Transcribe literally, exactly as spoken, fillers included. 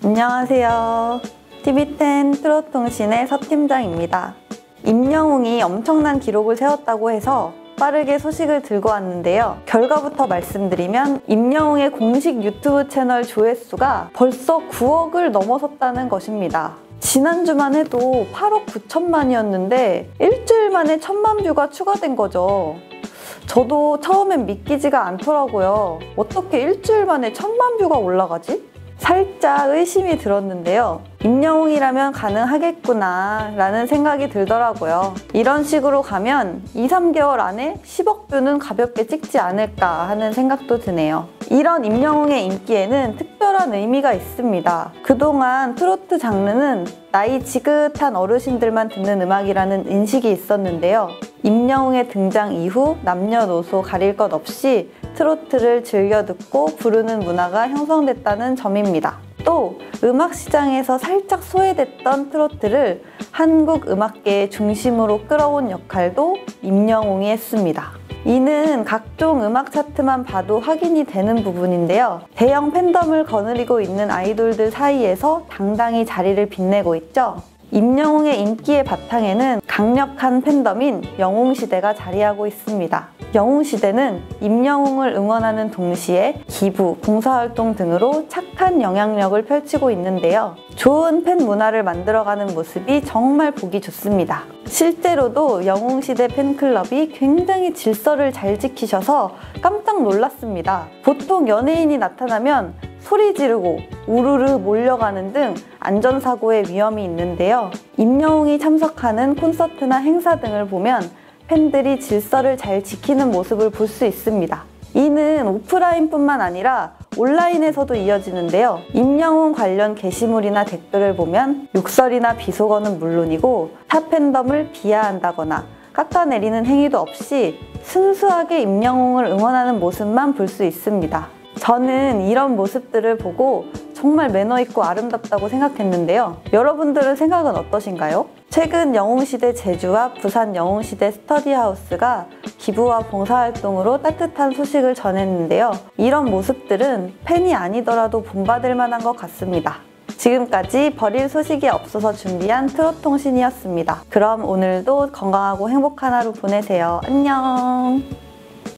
안녕하세요. 티비텐 트롯통신의 서팀장입니다. 임영웅이 엄청난 기록을 세웠다고 해서 빠르게 소식을 들고 왔는데요. 결과부터 말씀드리면 임영웅의 공식 유튜브 채널 조회수가 벌써 구억을 넘어섰다는 것입니다. 지난주만 해도 팔억 구천만이었는데 일주일 만에 천만 뷰가 추가된 거죠. 저도 처음엔 믿기지가 않더라고요. 어떻게 일주일 만에 천만 뷰가 올라가지? 살짝 의심이 들었는데요. 임영웅이라면 가능하겠구나 라는 생각이 들더라고요. 이런 식으로 가면 이, 삼 개월 안에 십억 뷰는 가볍게 찍지 않을까 하는 생각도 드네요. 이런 임영웅의 인기에는 특별한 의미가 있습니다. 그동안 트로트 장르는 나이 지긋한 어르신들만 듣는 음악이라는 인식이 있었는데요. 임영웅의 등장 이후 남녀노소 가릴 것 없이 트로트를 즐겨 듣고 부르는 문화가 형성됐다는 점입니다. 또 음악 시장에서 살짝 소외됐던 트로트를 한국 음악계의 중심으로 끌어온 역할도 임영웅이 했습니다. 이는 각종 음악 차트만 봐도 확인이 되는 부분인데요. 대형 팬덤을 거느리고 있는 아이돌들 사이에서 당당히 자리를 빛내고 있죠. 임영웅의 인기의 바탕에는 강력한 팬덤인 영웅시대가 자리하고 있습니다. 영웅시대는 임영웅을 응원하는 동시에 기부, 봉사활동 등으로 착한 영향력을 펼치고 있는데요. 좋은 팬 문화를 만들어가는 모습이 정말 보기 좋습니다. 실제로도 영웅시대 팬클럽이 굉장히 질서를 잘 지키셔서 깜짝 놀랐습니다. 보통 연예인이 나타나면 소리 지르고 우르르 몰려가는 등 안전사고의 위험이 있는데요. 임영웅이 참석하는 콘서트나 행사 등을 보면 팬들이 질서를 잘 지키는 모습을 볼 수 있습니다. 이는 오프라인뿐만 아니라 온라인에서도 이어지는데요. 임영웅 관련 게시물이나 댓글을 보면 욕설이나 비속어는 물론이고 타 팬덤을 비하한다거나 깎아내리는 행위도 없이 순수하게 임영웅을 응원하는 모습만 볼 수 있습니다. 저는 이런 모습들을 보고 정말 매너있고 아름답다고 생각했는데요. 여러분들은 생각은 어떠신가요? 최근 영웅시대 제주와 부산 영웅시대 스터디하우스가 기부와 봉사활동으로 따뜻한 소식을 전했는데요. 이런 모습들은 팬이 아니더라도 본받을 만한 것 같습니다. 지금까지 버릴 소식이 없어서 준비한 트롯통신이었습니다. 그럼 오늘도 건강하고 행복한 하루 보내세요. 안녕!